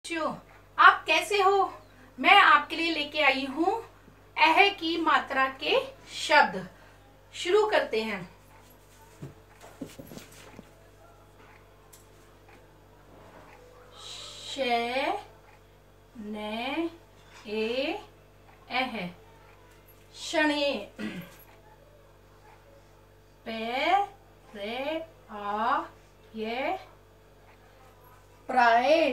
बच्चों, आप कैसे हो। मैं आपके लिए लेके आई हूँ अह की मात्रा के शब्द। शुरू करते हैं। श न ए अह शने। पे रे आ ये प्राय।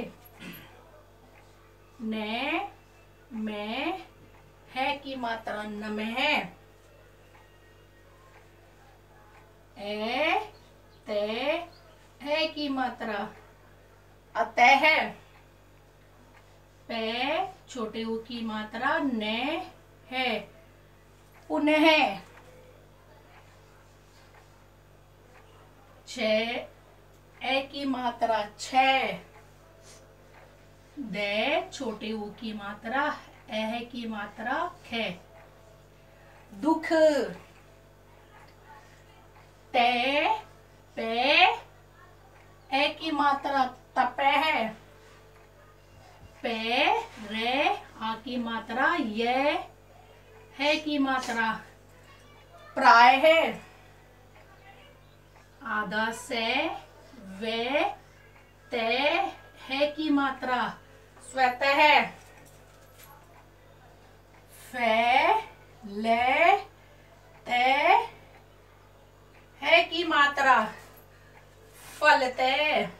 ने में है की मात्रा न में है। ए ते है की मात्रा अतः है। पे छोटे ऊ की मात्रा ने है पुनः। छ ए की मात्रा छ। दे छोटे ऊ की मात्रा एह की मात्रा ख। दुख। ते पे ए की मात्रा तपे है। पे रे आ की मात्रा ये है की मात्रा प्राय है। आधा से वे ते है की मात्रा स्वतः है। फे ले ते है की मात्रा फलते।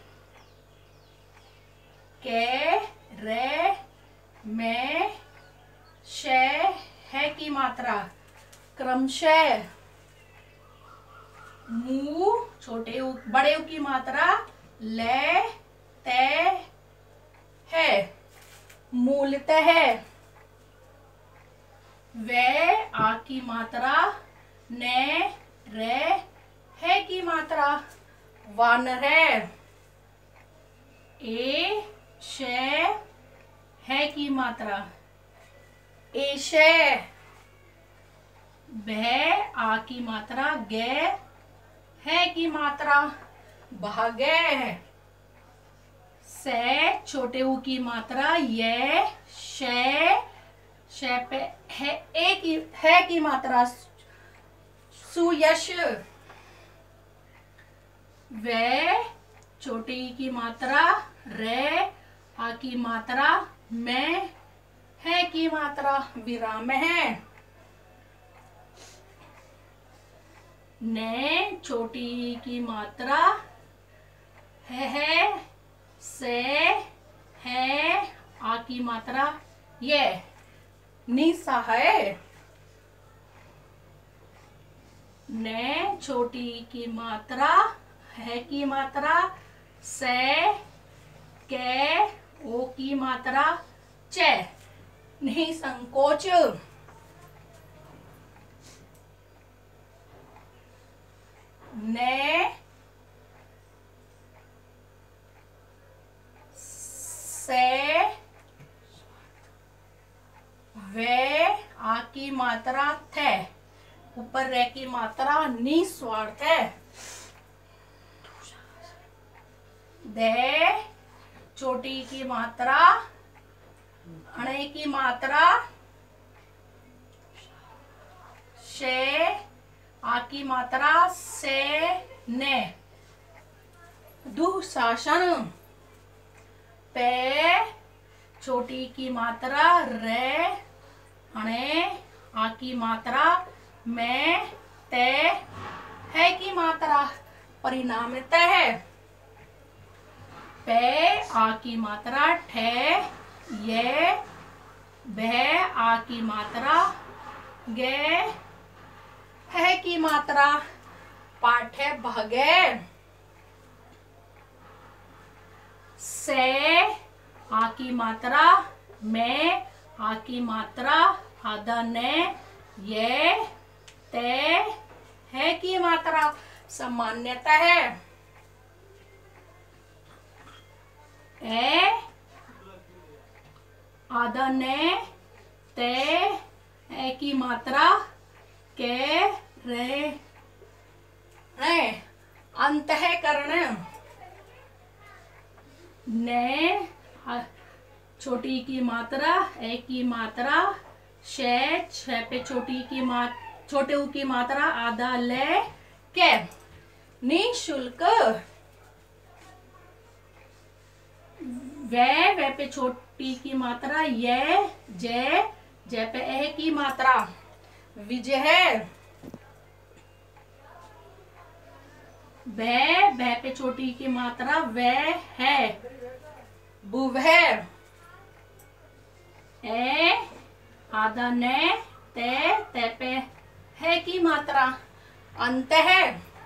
के रे में शे है की मात्रा क्रमशः। मु छोटे बड़े की मात्रा ले ते है मूलतः है। वे आ की मात्रा ने रे है की मात्रा वन है। ए शे है की मात्रा एशे। भे आ की मात्रा गे है की मात्रा भागे है। से छोटे ऊ की मात्रा ये शे पे है ए की है की मात्रा सुयश। वे छोटे ई की मात्रा रे आ की मात्रा में है की मात्रा विराम है। ने छोटी ई की मात्रा है से है आ की मात्रा ये निशा है। ने छोटी की मात्रा है की मात्रा से के ओ की मात्रा चे नहीं संकोच। ने से वे आ की मात्रा थे ऊपर रे की मात्रा निस्वार्थ है। दे छोटी की मात्रा अणे की मात्रा शे आ की मात्रा से ने दुशासन। पे छोटी की मात्रा रे अणे आ की मात्रा में ते है की मात्रा परिणामित है। पे आ की मात्रा ठे ये भे आ की मात्रा गे है की मात्रा पाठे भगे। से आ की मात्रा में आ की मात्रा आधा ने ये ते है की मात्रा सामान्यता है। ए आधा ने ते है की मात्रा के रे अंतःकरण ने छोटी की मात्रा ए की मात्रा शे, छ पे छोटे ऊ की मात्रा आधा ले के। निःशुल्क वे पे छोटी की मात्रा ये, जे पे ए की मात्रा विजय। बे पे छोटी की मात्रा वे है बुवह। ए आधा ने ते पे है की मात्रा अंत है।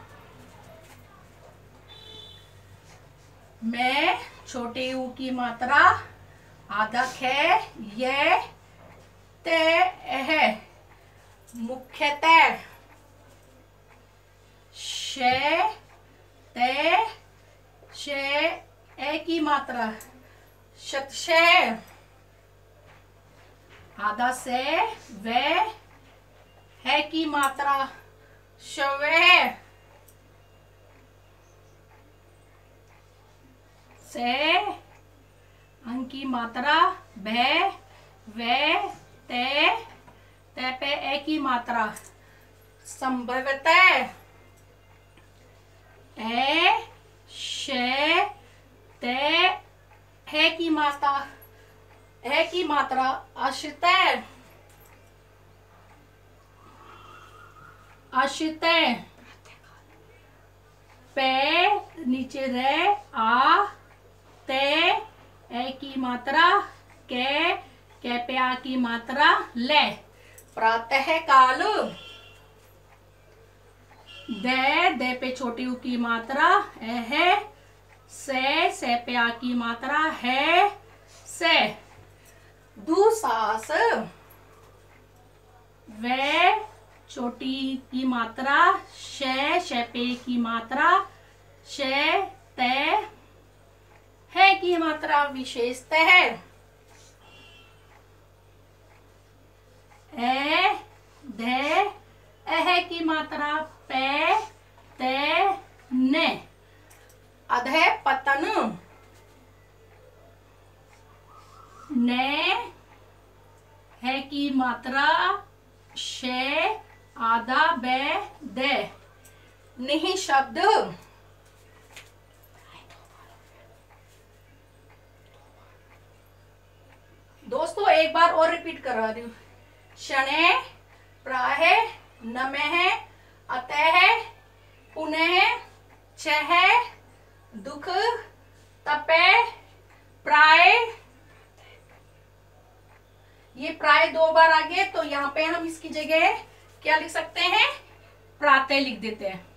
मैं छोटे ऊ की मात्रा आधा खे ये ते है मुख्यतः। शे ते शे ए की मात्रा शतशे आधा से वे है की मात्रा शवे। से अंक की मात्रा भे वे ते पे ए की मात्रा संभवतः। ए शे ते है की मात्रा अशितः। पे नीचे रे आ ते ए की मात्रा के पे आ की मात्रा ले। प्रातः काल दे पे छोटी ऊ की मात्रा ए है से पे आ की मात्रा है से। दुसास वे छोटी की मात्रा शे पे की मात्रा शे ते है की मात्रा विशेषतः है। ए धे है की मात्रा पे ते ने। अधे पतन ने है की मात्रा शे आधा बे दे। नहीं शब्द दोस्तों एक बार और रिपीट करा रही हूं। शने प्राह नमः अतः पुनः छह दुख तपे प्राय। ये प्राय दो बार आ गए तो यहाँ पे हम इसकी जगह क्या लिख सकते हैं प्रातः लिख देते हैं।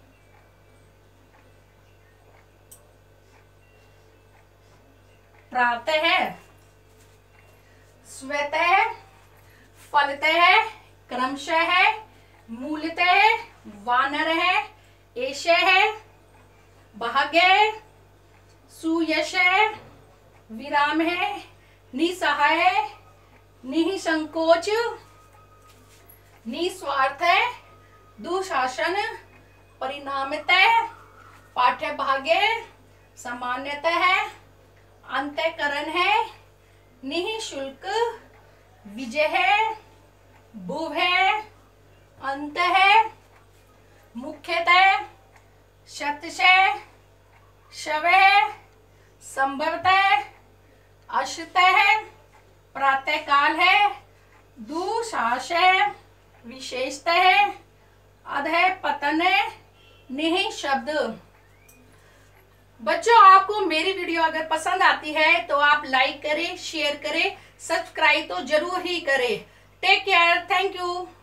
प्रातः है स्वतः फलतः क्रमशः है मूलतः वानर है एश है भाग्य सुयश है विराम है निसहाय निसंकोच निस्वार्थ है दुशासन परिणामतः पाठ्य भाग्य सामान्यतः है अंतःकरण है निःशुल्क विजय है भुव है अंत है मुख्यतः शतशः शवः संभवतः अशतः प्रातः काल है दुशासः विशेषतः अधः पतन निहि शब्द। बच्चों आपको मेरी वीडियो अगर पसंद आती है तो आप लाइक करें शेयर करें सब्सक्राइब तो जरूर ही करें। Take care thank you.